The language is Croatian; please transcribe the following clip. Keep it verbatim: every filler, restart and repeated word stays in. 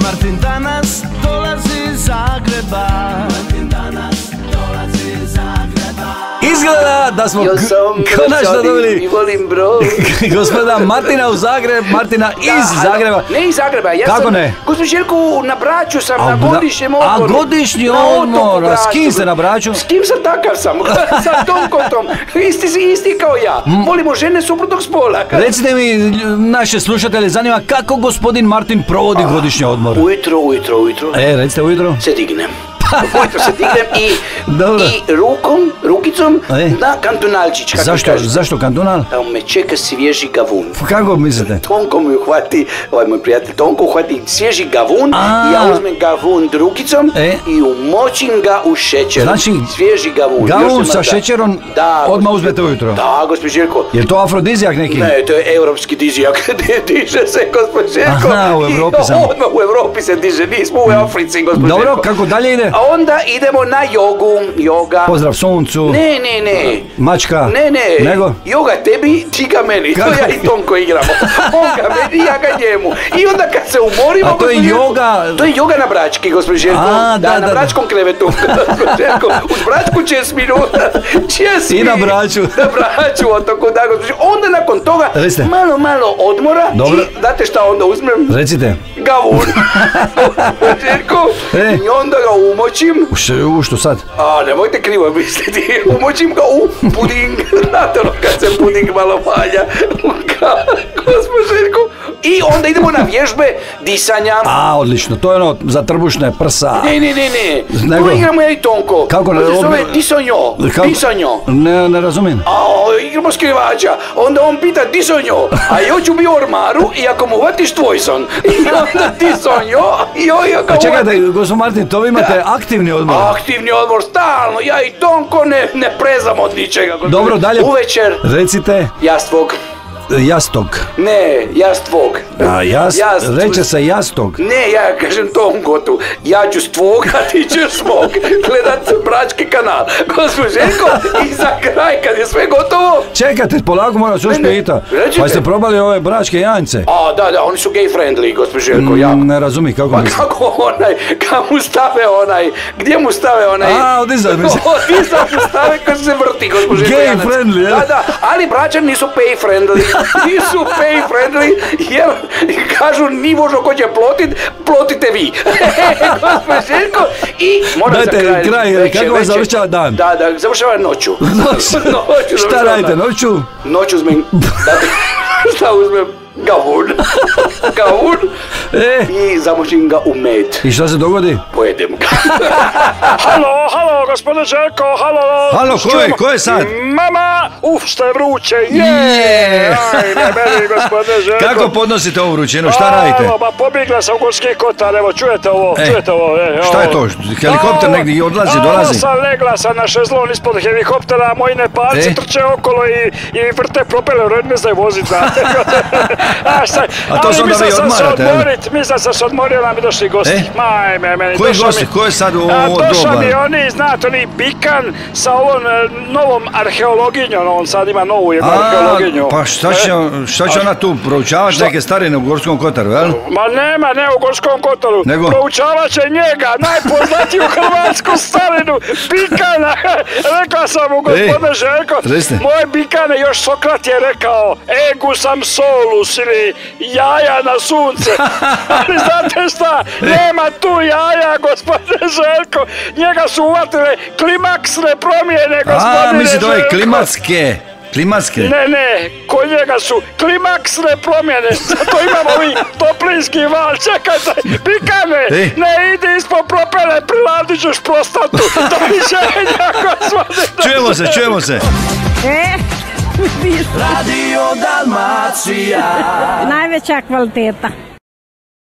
Martin danas dolazi iz Zagreba. Martin danas dolazi iz Zagreba. Izgleda da smo konačno dobili i volim bro. gospodina Martina u Zagreb, Martina iz Zagreba. Ne iz Zagreba, ja Kako sam, ne? gospođo Željko, na Braču sam, na godišnjem odmoru. A godišnji odmor, a s kim ste na Braču? S kim sam takav sam, sa tom kotom, isti, isti kao ja, volimo žene suprotnog spola. Recite mi, naše slušatelje zanima kako gospodin Martin provodi godišnji odmor. Ujutro, ujutro, ujutro. E, recite ujutro. Se dignem. Ujutro se dignem i, i rukom, rukicom e? na kantonalčić. Zašto, zašto kantonal? Tamo me čeka svježi gavun. Kako mislite? Tonko mi uhvati, ovaj moj prijatelj Tonko uhvati svježi gavun A. i ja uzmem gavun rukicom e? i umočim ga u šećer. Znači, svježi gavun. Gavun sa šećerom da, odmah uzmete ujutro? Da, gospod Željko. Je to afrodizijak neki? Ne, to je europski dizijak. Diže se, gospod Željko. Aha, u Evropi samo. Odmah u Evropi se diže, nismo u Africi, gospod Željko. Dobro, kako dalje ide? A onda idemo na jogu, joga. Pozdrav suncu. Ne, ne, ne. Mačka. Ne, ne. Nego? Joga tebi, ti ga meni. Kako? To ja i Tonko igramo. On ga meni, ja ga njemu. I onda kad se umorimo... A to je joga... To je joga na Brački, gospod Željko. A, da, da, da, na Bračkom krevetu. Gospod Željko, uz Bračku čest minuta. Čest I na Braču. Na Braču, otoku, da, gospod Željko. Onda nakon toga, Recite. malo, malo odmora. Dobro. I znate šta onda uzmem? Recite. Gavun. Željko. E. I onda ga umočim. U, š, u što sad? A, nemojte krivo misliti, umočim ga u puding, znate ono kad se puding malo valja, gospod Željko. I onda idemo na vježbe disanja. A, odlično, to je ono za trbušne prsa. Ne, ne, ne, ne, Nego? to igramo ja i Tonko. Kako ne? To se zove Obje... disonjo, Kako? disonjo. Ne, ne razumijem. A, igramo skrivača, onda on pita disonjo, a ja ću bi u ormaru i ako mu uvatiš tvoj son. I onda disonjo, i ja ga A čekajte, gospod Martin, to vi imate aktivni odmor. Aktivni odmor, stalno, ja i Tonko ne, ne prezam od ničega. Dobro, dalje. Uvečer. Recite. Jastvog. Jastog. Ne, jastvog. A, jas, Jast... reče se jastog. Ne, ja kažem Tonko tu. Ja ću s tvog, a ti ćeš s mog. Gledat Brački kanal. Gospod Željko, i za kraj, kad je sve gotovo... Čekajte, polako moram se još pita. Pa ste probali ove bračke janjce? A, da, da, oni su gay friendly, gospod Željko, ja. Ne razumi, kako misli? Pa kako onaj, kad mu stave onaj, gdje mu stave onaj... A, odizad misli. Odizad mu stave kad se vrti, gospod Željko. Gay friendly, jel? Da, da, ali braćani nisu pay friendly. Nisu pay friendly, jer kažu ni možno ko će plotit, plotite vi. Gospod Željko, i moram za kraj. Dajte kraj, kako vas završava dan? Da, da, završava noću. Noću? Šta radite, noću? Noću uzmem, šta uzmem? Gavun. Gavun. E. I zamočim ga u med. I šta se dogodi? Pojedem ga. Halo, halo, gospodine Željko, halo. Halo, ko je, ko je sad? Mama, uf, što je vruće, je. Je. Ajde, meni, gospodine Željko. Kako podnosite ovu vrućinu, šta radite? Evo, ba, pobjegla sam u Gorski Kotar, evo, čujete ovo, e. čujete ovo. E, šta je to, helikopter negdje odlazi, dolazi? Ovo sam legla sam na šezlon ispod helikoptera, a moji Nepalci e. trče okolo i, i vrte propeler, oni ne znaju voziti, znate. A, šta, a to sam da vi odmarate, odmorit, mislim sam se odmorio, nam i došli gosti. E? Majme, meni, koji gosti, ko je sad u ovo doba? Došao mi oni, znate, oni Bikan sa ovom novom arheologinjom, on sad ima novu jednu arheologinju. Pa šta će, šta će ona tu proučavati neke starine u Gorskom Kotaru, jel? Ma nema, ne u Gorskom Kotaru. Nego? Proučavat će njega, najpoznatiju hrvatsku starinu, Bikana. Rekla sam mu, gospodine Željko, moj Bikane, još Sokrat je rekao, egu sam solus ili jaja na sunce. Ali znate šta, nema tu jaja, gospodine Željko. Njega su uvatile klimaksne promjene, gospodine Željko. A, mislite ove klimatske. Klimatske? Ne, ne, kod njega su klimaksne promjene, zato imamo i toplinski val, čekajte, Bikane, e? ne idi ispod propele, priladit ćeš prostatu, doviđenja, gospodine. Čujemo se, čujemo se. E? Radio Dalmacija. Najveća kvaliteta.